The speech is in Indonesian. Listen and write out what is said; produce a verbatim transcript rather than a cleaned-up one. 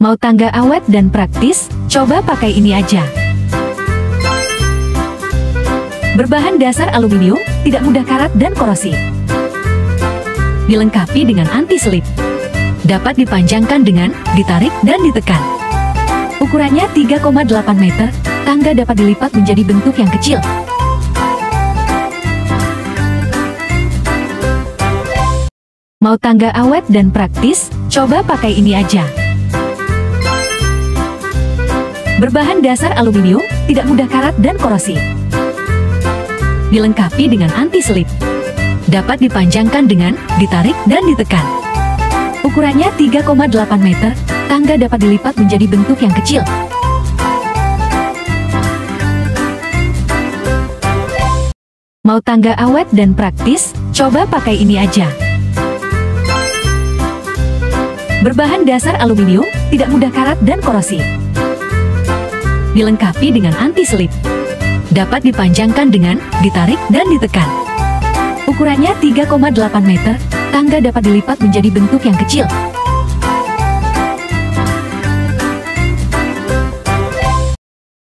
Mau tangga awet dan praktis? Coba pakai ini aja. Berbahan dasar aluminium, tidak mudah karat dan korosi. Dilengkapi dengan anti-selip. Dapat dipanjangkan dengan ditarik dan ditekan. Ukurannya tiga koma delapan meter, tangga dapat dilipat menjadi bentuk yang kecil. Mau tangga awet dan praktis? Coba pakai ini aja. Berbahan dasar aluminium, tidak mudah karat dan korosi. Dilengkapi dengan anti-selip. Dapat dipanjangkan dengan ditarik dan ditekan. Ukurannya tiga koma delapan meter, tangga dapat dilipat menjadi bentuk yang kecil. Mau tangga awet dan praktis? Coba pakai ini aja. Berbahan dasar aluminium, tidak mudah karat dan korosi. Dilengkapi dengan anti-selip. Dapat dipanjangkan dengan ditarik dan ditekan. Ukurannya tiga koma delapan meter, tangga dapat dilipat menjadi bentuk yang kecil.